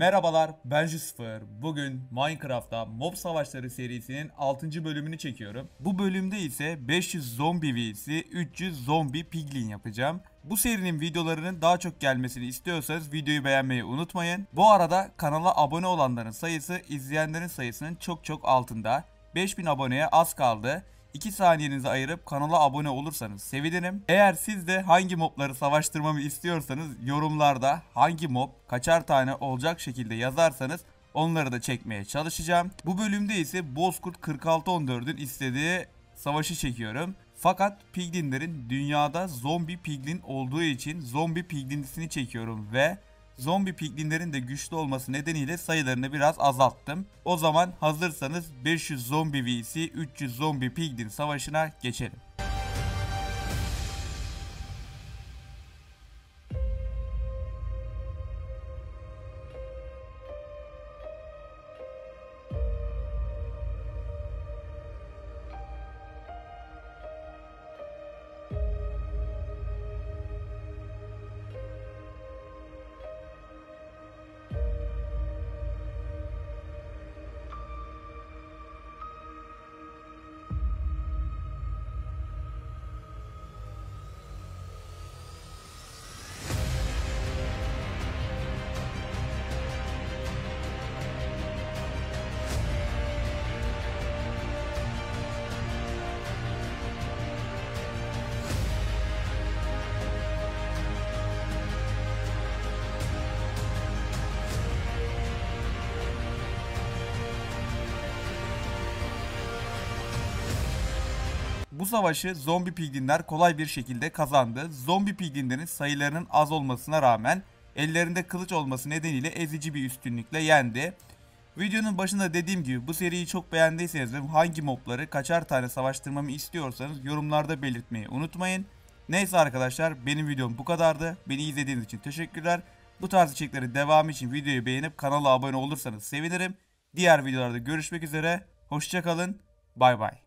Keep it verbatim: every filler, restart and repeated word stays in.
Merhabalar, ben Jusifer. Bugün Minecraft'ta Mob Savaşları serisinin altıncı bölümünü çekiyorum. Bu bölümde ise beş yüz zombi vs üç yüz zombi piglin yapacağım. Bu serinin videolarının daha çok gelmesini istiyorsanız videoyu beğenmeyi unutmayın. Bu arada kanala abone olanların sayısı izleyenlerin sayısının çok çok altında. beş bin aboneye az kaldı. iki saniyenizi ayırıp kanala abone olursanız sevinirim. Eğer siz de hangi mobları savaştırmamı istiyorsanız yorumlarda hangi mob kaçar tane olacak şekilde yazarsanız onları da çekmeye çalışacağım. Bu bölümde ise Bozkurt kırk altı on dördün istediği savaşı çekiyorum. Fakat piglinlerin dünyada zombi piglin olduğu için zombi piglinlisini çekiyorum ve zombi piglinlerin de güçlü olması nedeniyle sayılarını biraz azalttım. O zaman hazırsanız beş yüz zombi vs üç yüz zombi piglin savaşına geçelim. Bu savaşı zombi piglinler kolay bir şekilde kazandı. Zombi piglinlerin sayılarının az olmasına rağmen ellerinde kılıç olması nedeniyle ezici bir üstünlükle yendi. Videonun başında dediğim gibi bu seriyi çok beğendiyseniz ve hangi mobları kaçar tane savaştırmamı istiyorsanız yorumlarda belirtmeyi unutmayın. Neyse arkadaşlar, benim videom bu kadardı. Beni izlediğiniz için teşekkürler. Bu tarz içeriklerin devamı için videoyu beğenip kanala abone olursanız sevinirim. Diğer videolarda görüşmek üzere. Hoşça kalın. Bay bay.